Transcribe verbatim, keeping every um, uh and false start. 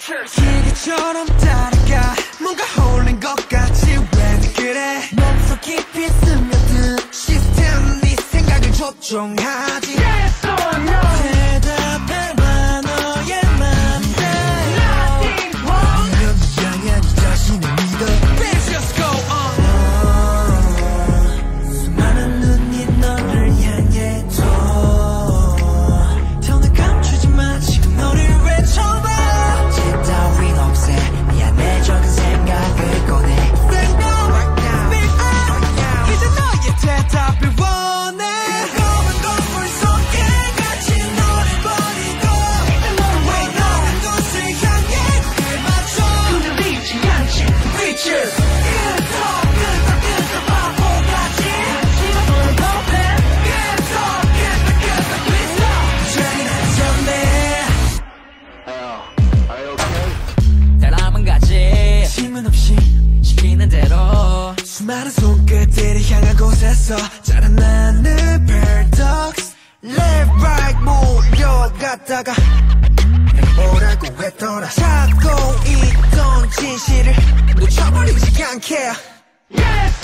기계처럼 따라가 뭔가 홀린 것 같지 왜 그래 몸속 깊이 스며든 시스템 네 생각을 조종하지 Yes or no 대답해봐 너의 맘대로 이런 향해 네 자신을 믿어 Please just go on 수많은 눈이 너를 향해도 더 날 감추지 마 지금 너를 외쳐봐 따윈 없애 미안해 적은 생각을 꺼내 Right now, right now, right now 이제 너의 대답을 원해 뜨거운 건물 속에 같이 너를 버리고 왜 너는 곳을 향해 날 맞춰 흔들리지 않지 Bitches 끄덕 끄덕 끄덕 바보같이 하지마 너를 덮해 끄덕 끄덕 끄덕 끄덕 잔인한 전에 질문 없이 시키는 대로 수많은 손끝들을 향한 곳에서 자라나는 paradox Left right 몰려갔다가 내가 뭐라고 했더라 찾고 있던 진실을 놓쳐버리지 않게 Yes